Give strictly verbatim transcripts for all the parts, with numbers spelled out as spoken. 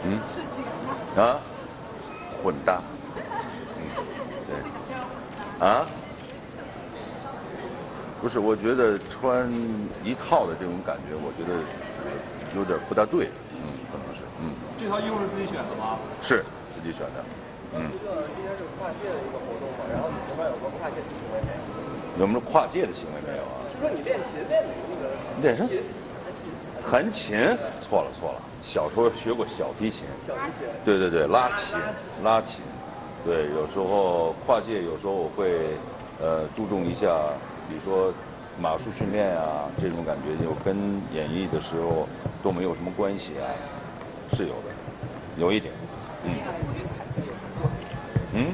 嗯。啊？混搭。嗯，对。啊？不是，我觉得穿一套的这种感觉，我觉得有点不大对。嗯，可能是。嗯。 这套衣服是自己选的吗？ 是自己选的。嗯。 这个今天是跨界的一个活动嘛，然后你这边有个跨界的行为没有？ 有没有跨界的行为没有啊？ 是说你练琴练的那个练什么？弹琴？错了错了，小时候学过小提琴。 小提琴。 对对对，拉琴，拉琴。对，有时候跨界，有时候我会呃注重一下，比如说马术训练啊，这种感觉就跟演艺的时候都没有什么关系啊，是有的，有一点。嗯。嗯。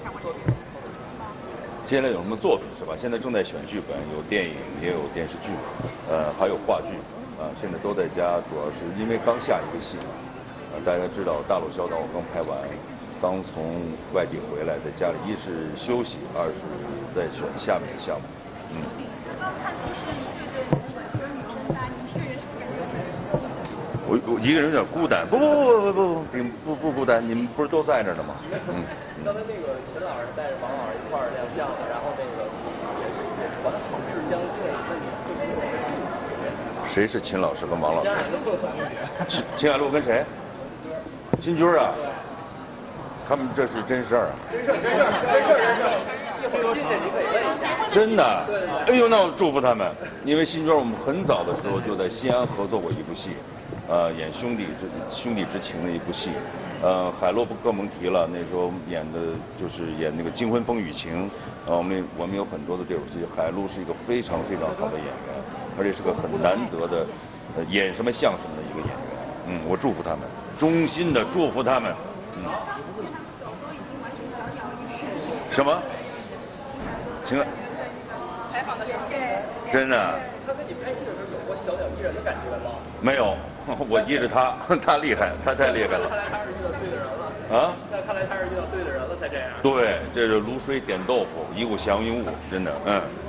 接下来有什么作品是吧？现在正在选剧本，有电影也有电视剧，呃，还有话剧，啊、呃，现在都在家，主要是因为刚下一个戏嘛，呃，大家知道《大陆小岛》我刚拍完，刚从外地回来，在家里一是休息，二是在选下面的项目，嗯。 刚看都是一对对男生女生搭，你一个人是不是感觉我我一个人有点孤单，不不不不不不不不孤单，你们不是都在那儿呢吗？嗯。 刚才那个秦老师带着王老师一块儿亮相了，然后那个也是也传好事将近，那你会不会？ 谁是秦老师跟王老师？秦秦海璐跟谁？新军啊？他们这是真事儿啊？ 真事儿真事儿真事儿真事儿，一会儿进去你可以问一下。 真的？哎呦，那我祝福他们，因为新军我们很早的时候就在西安合作过一部戏。呃，演兄弟之兄弟之情的一部戏，呃，海洛不更甭提了，那时候演的就是演那个《金婚风雨情》，呃，我们我们有很多的对手戏，海陆是一个非常非常好的演员，而且是个很难得的，呃，演什么像什么的一个演员。嗯，我祝福他们，衷心的祝福他们。嗯。什么？行了。 采访的时候， 真的。 他跟你拍戏的时候有过小鸟依人的感觉吗？ 没有，我依着他，他厉害，他太厉害了。 看来他是遇到对的人了。 啊？ 那看来他是遇到对的人了才这样。 对，这是卤水点豆腐，一股祥云雾，真的，嗯。